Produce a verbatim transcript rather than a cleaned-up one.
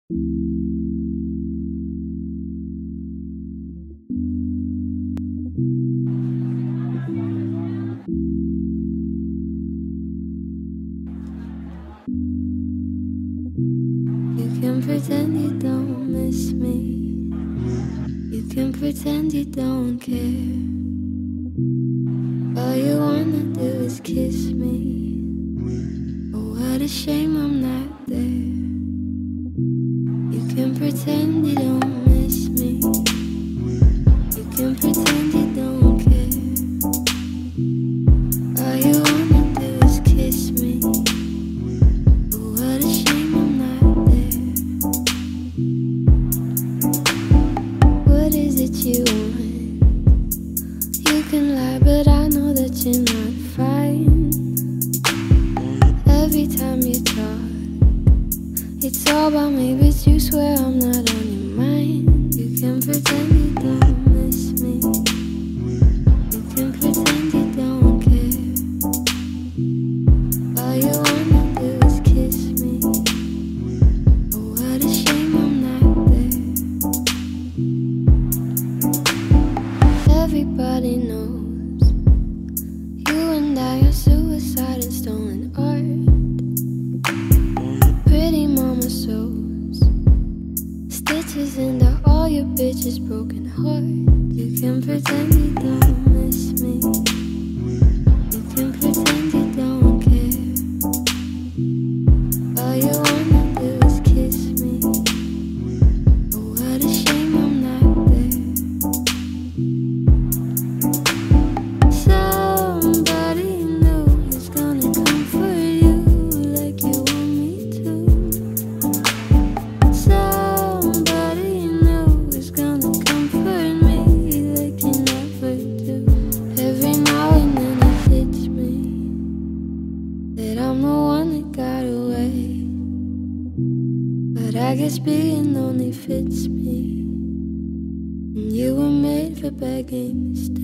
You can pretend you don't miss me. You can pretend you don't care. All you wanna do is kiss me. Oh, what a shame I'm not there. You can pretend you don't miss me. You can pretend you don't care. All you wanna do is kiss me. Oh, what a shame I'm not there. What is it you want? You can lie, but I know that you're not fine. Every time you talk, it's all about me, but you swear I'm not on your mind. You can pretend you don't miss me. You can pretend you don't care. All you wanna do is kiss me. Oh, what a shame I'm not there. Everybody knows you and I are suicide and stolen art. Pretty mama sews stitches into all your bitches' broken heart. You can pretend you don't miss me. You can pretend you don't care. All you wanna do is kiss me. Oh, what a shame I'm not there. Somebody new is gonna comfort you like you want me to. Somebody new is gonna comfort me like you never do. Every now and then it hits me that I'm the one that got away. But I guess being lonely fits me, and you were made for begging.